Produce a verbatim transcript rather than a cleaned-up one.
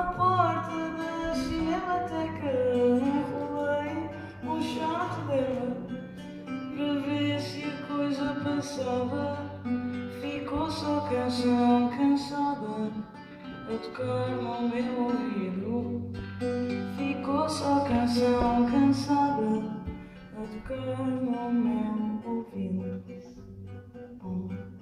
À porta da cinemateca enrolei um chato dela para ver se a coisa passava. Ficou só canção cansada a tocar no meu ouvido. Ficou só canção cansada a tocar no meu ouvido.